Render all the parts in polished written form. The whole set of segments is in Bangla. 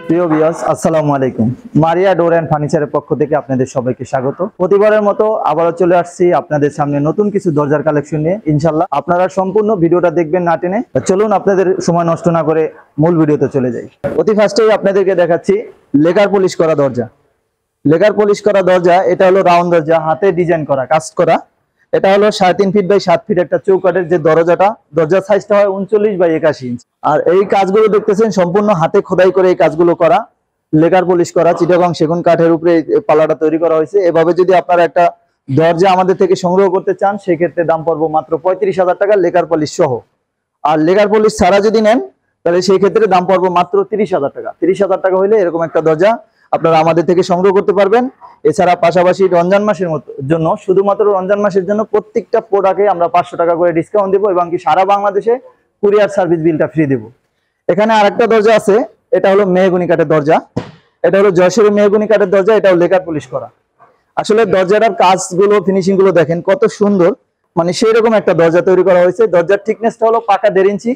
প্রিয় ভিউয়ার্স, আসসালামু আলাইকুম। মারিয়া ডোর এন্ড ফার্নিচারের পক্ষ থেকে আপনাদের সবাইকে স্বাগত। প্রতিবারের মতো আবারও চলে আসছি আপনাদের সামনে নতুন কিছু দরজার কালেকশন নিয়ে। ইনশাআল্লাহ আপনারা সম্পূর্ণ ভিডিওটা দেখবেন না টেনে। চলুন আপনাদের সময় নষ্ট না করে মূল ভিডিওতে চলে যাই। অতি ফার্স্টেই আপনাদেরকে দেখাচ্ছি লেকার পলিশ করা দরজা। লেকার পলিশ করা দরজা, এটা হলো রাউন্ড দরজা, হাতে ডিজাইন করা, কাজ করা। এটা হলো 3.5 ফিট বাই 7 ফিট একটা চৌকাঠের যে দরজাটা, দরজার সাইজটা হয় 39 বাই 81 ইঞ্চ। আর এই কাজগুলো দেখতেছেন সম্পূর্ণ হাতে খোদাই করে এই কাজগুলো করা, লেকার পলিশ করা, চিটাগং সেগুন কাঠের উপরে পাল্লাটা তৈরি করা হয়েছে। এভাবে যদি আপনারা একটা দরজা আমাদের থেকে সংগ্রহ করতে চান, সেক্ষেত্রে দাম পড়বো মাত্র 35,000 টাকা লেকার পলিশ সহ। আর লেকার পলিশ ছাড়া যদি নেন তাহলে সেই ক্ষেত্রে দাম পড়বো মাত্র 30,000 টাকা। 30,000 টাকা হলে এরকম একটা দরজা আপনারা আমাদের থেকে সংগ্রহ করতে পারবেন। এছাড়া পাশাপাশি রমজান মাসের জন্য, শুধুমাত্র রমজান মাসের জন্য প্রত্যেকটা প্রোডাক্টে আমরা 500 টাকা করে ডিসকাউন্ট দেবো এবং কি সারা বাংলাদেশে কুরিয়ার সার্ভিস বিলটা ফ্রি দেবো। এখানে আরেকটা দরজা আছে, এটা হলো মেহগনি কাঠের দরজা। এটা হলো জয়সের মেহগনি কাঠের দরজা, এটাও লেকার পলিশ করা। আসলে দরজাটার কাজগুলো, ফিনিশিং গুলো দেখেন কত সুন্দর, মানে সেই রকম একটা দরজা তৈরি করা হয়েছে। দরজার থিকনেসটা হলো পাকা 1.5 ইঞ্চি,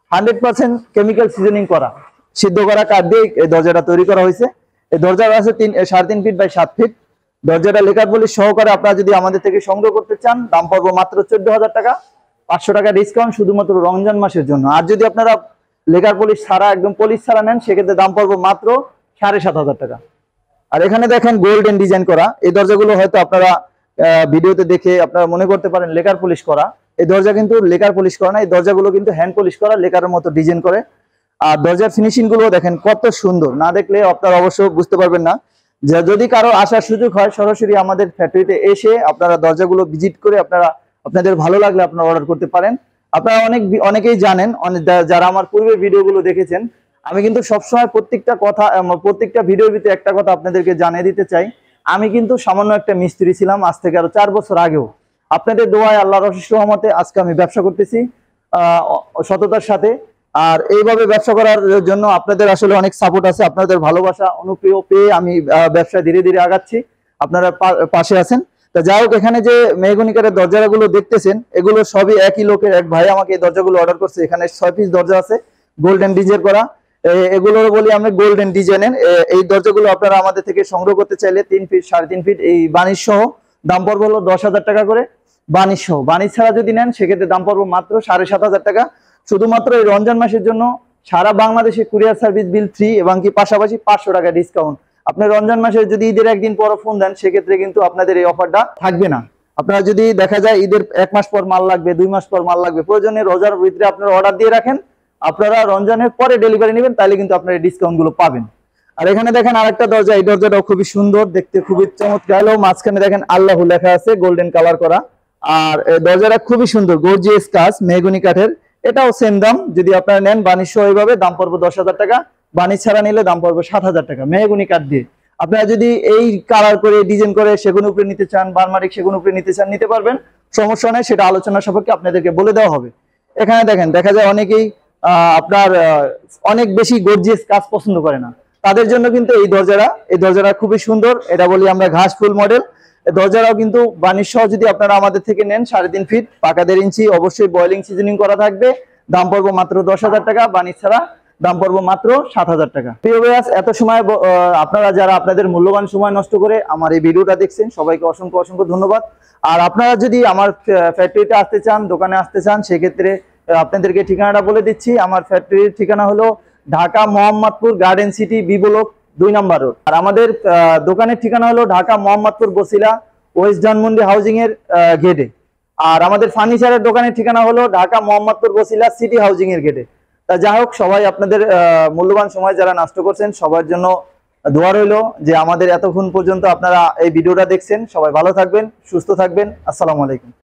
100% কেমিক্যাল সিজনিং করা, সিদ্ধ করা কাঠ দিয়ে এই দরজাটা তৈরি করা হয়েছে। এই দরজাটা আছে 3.5 ফিট বাই 7 ফিট। দরজাটা লেকার পলিশ সহকারে আপনারা যদি আমাদের থেকে সংগ্রহ করতে চান, দাম পড়বো মাত্র 14,000 টাকা, 500 টাকা ডিসকাউন্ট শুধুমাত্র রমজান মাসের জন্য। আর যদি আপনারা লেকার পলিশ ছাড়া, একদম পলিশ ছাড়া নেন, সেক্ষেত্রে দাম পড়বো মাত্র 7,500 টাকা। আর এখানে দেখেন গোল্ডেন ডিজাইন করা এই দরজাগুলো হয়তো আপনারা ভিডিওতে দেখে আপনারা মনে করতে পারেন লেকার পলিশ করা। এই দরজা কিন্তু লেকার পলিশ করা না, এই দরজাগুলো কিন্তু হ্যান্ড পলিশ করা, লেকারের মতো ডিজাইন করে। আর দরজার ফিনিশিং গুলো দেখেন কত সুন্দর, না দেখলে আপনারা অবশ্য বুঝতে পারবেন না। যদি কারো আসার সুযোগ হয়, সরাসরি আমাদের ফ্যাক্টরিতে এসে আপনারা দরজাগুলো ভিজিট করে আপনাদের ভালো লাগলে আপনারা অর্ডার করতে পারেন। আপনারা অনেকেই জানেন, যারা আমার পূর্বের ভিডিওগুলো দেখেছেন, আমি কিন্তু সবসময় প্রত্যেকটা ভিডিওর ভিতরে একটা কথা আপনাদেরকে জানিয়ে দিতে চাই। আমি কিন্তু সামান্য একটা মিস্ত্রি ছিলাম আজ থেকে আরো 4 বছর আগেও। আপনাদের দোয়ায়, আল্লাহর অশেষ রহমতে আজকে আমি ব্যবসা করতেছি সততার সাথে। আর এইভাবে ব্যবসা করার জন্য আপনাদের আসলে অনেক সাপোর্ট আছে, আপনাদের ভালোবাসা অনুপ্রিয় পেয়ে আমি ব্যবসা ধীরে ধীরে আগাচ্ছি, আপনারা পাশে আছেন। তা যাই হোক, এখানে যে মেহগনি কাঠের দরজাগুলো দেখতেছেন, এগুলো সবই একই লোকের, এক ভাই আমাকে এই দরজাগুলো অর্ডার করছে। এখানে 6 পিস দরজা আছে গোল্ডেন ডিজাইন করা, এগুলো বলি আমরা গোল্ডেন ডিজাইনের। এই দরজাগুলো আপনারা আমাদের থেকে সংগ্রহ করতে চাইলে 3 ফিট 3.5 ফিট এই বানিশ সহ দাম পড়বে হলো 10,000 টাকা করে। বানিশ সহ, বানিশ ছাড়া যদি নেন সেক্ষেত্রে দাম পড়বে মাত্র 7,500 টাকা। শুধুমাত্র এই রমজান মাসের জন্য সারা বাংলাদেশে কুরিয়ার সার্ভিস বিল ফ্রি এবং কি পাশাপাশি 500 টাকা ডিসকাউন্ট। আপনি রমজান মাসে যদি ঈদের একদিন পর ফোন দেন, সেক্ষেত্রে কিন্তু আপনাদের এই অফারটা থাকবে না। আপনারা যদি দেখা যায় ঈদের 1 মাস পর মাল লাগবে, 2 মাস পর মাল লাগবে, প্রয়োজনে রোজার ভিতরে আপনারা অর্ডার দিয়ে রাখেন, আপনারা রমজানের পরে ডেলিভারি নেবেন, তাহলে কিন্তু আপনারা এই ডিসকাউন্ট গুলো পাবেন। আর এখানে দেখেন আরেকটা দরজা, এই দরজাটাও খুবই সুন্দর দেখতে, খুবই চমৎকার। মাঝখানে দেখেন আল্লাহ লেখা আছে, গোল্ডেন কালার করা। আর এই দরজাটা খুবই সুন্দর, গর্জিয়াস কাজ, মেহগনি কাঠের। এটাও সেম দাম, যদি আপনারা নেন বানিশ সহ এইভাবে দাম পড়বে 10,000 টাকা, বানিশ ছাড়া নিলে দাম পড়বে 7,000 টাকা মেহগনি কাঠ দিয়ে। আপনারা যদি এই কালার করে ডিজাইন করে সেগুন উপরে নিতে চান, বারমারিক সেগুন উপরে নিতে চান, নিতে পারবেন, সমস্যা নেই, সেটা আলোচনা সাপেক্ষে আপনাদেরকে বলে দেওয়া হবে। এখানে দেখেন, দেখা যায় অনেকেই আপনার অনেক বেশি গর্জিয়াস কাজ পছন্দ করে না, তাদের জন্য কিন্তু এই দরজাটা খুবই সুন্দর। এটা বলি আমরা ঘাস ফুল মডেল। দরজাটাও কিন্তু বানিশ সহ যদি আপনারা আমাদের থেকে নেন 3.5 ফিট পাকা 1.5 ইঞ্চি, অবশ্যই বয়লিং সিজনিং করা থাকবে, দাম পড়বো মাত্র 10,000 টাকা। বানিশ ছাড়া দাম পড়বো মাত্র 7,000 টাকা। প্রিয় ভিউয়ার্স, এত সময় আপনারা যারা আপনাদের মূল্যবান সময় নষ্ট করে আমার এই ভিডিওটা দেখছেন, সবাইকে অসংখ্য অসংখ্য ধন্যবাদ। আর আপনারা যদি আমার ফ্যাক্টরিতে আসতে চান, দোকানে আসতে চান, সেক্ষেত্রে আপনাদেরকে ঠিকানাটা বলে দিচ্ছি। আমার ফ্যাক্টরির ঠিকানা হলো Dhaka Mohammadpur garden city B block 2 number road. আর আমাদের দোকানের ঠিকানা হলো ঢাকা মোহাম্মদপুর বসিলা ওয়েস্ট ধানমন্ডি হাউজিং এর গেটে। আর আমাদের ফার্নিচারের দোকানের ঠিকানা হলো ঢাকা মোহাম্মদপুর বসিলা সিটি হাউজিং এর গেটে। তা যাই হোক, সবাই আপনাদের মূল্যবান সময় যারা নষ্ট করছেন, সবার জন্য দোয়া রইলো যে আমাদের এতক্ষণ পর্যন্ত আপনারা এই ভিডিওটা দেখছেন। সবাই ভালো থাকবেন, সুস্থ থাকবেন। আসসালামু আলাইকুম।